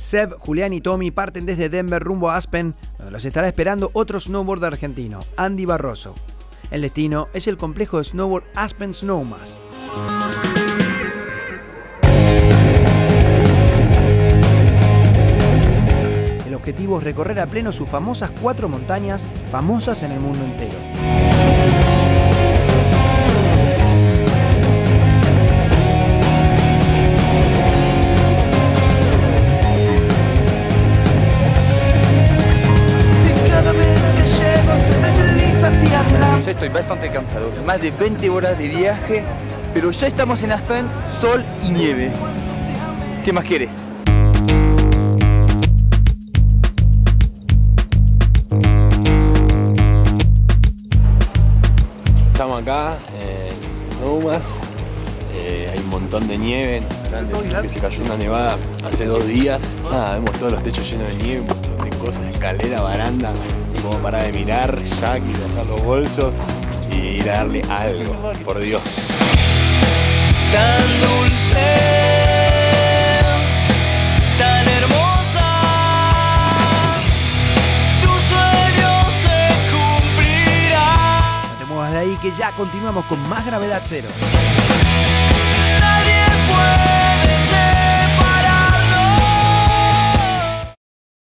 Seb, Julián y Tommy parten desde Denver rumbo a Aspen, donde los estará esperando otro snowboarder argentino, Andy Barroso. El destino es el complejo de snowboard Aspen Snowmass. El objetivo es recorrer a pleno sus famosas 4 montañas, famosas en el mundo entero. Ya estoy bastante cansado, más de 20 horas de viaje, pero ya estamos en Aspen, sol y nieve. ¿Qué más quieres? Estamos acá en Snowmass, hay un montón de nieve, que se cayó una nevada hace 2 días. Vemos todos los techos llenos de nieve, un montón de cosas, escalera, baranda, y como parar de mirar, jack y dejar los bolsos y ir a darle algo, por Dios. Tan dulce, tan hermosa, tu sueño se cumplirá. No te muevas de ahí que ya continuamos con más Gravedad Cero. Nadie puede